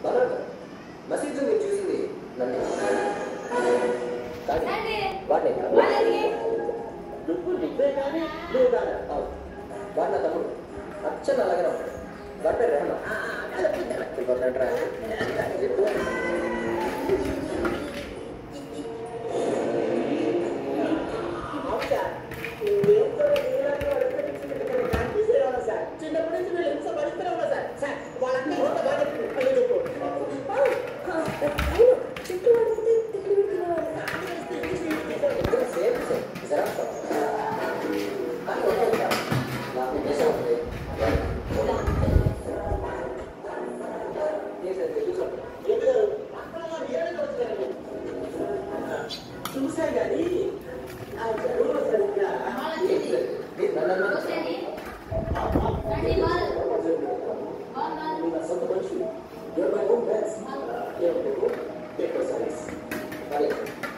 బాగా మసీదు మీరు చూసింది నన్ను కానీ వాడిని నువ్వు నువ్వే కానీ నువ్వు కాదా వాడు నా తమ్ముడు అచ్చం అలాగే ఉంటాడు వాడి పేరు రెహమా చిన్నప్పటి నుంచి వీళ్ళు ఎంత భరిస్తూనే ఉన్నా సార్ వాళ్ళందరూ చూసా కానీ ఆ జరువు సరిగ్గా సొంత మనిషి you're my own best.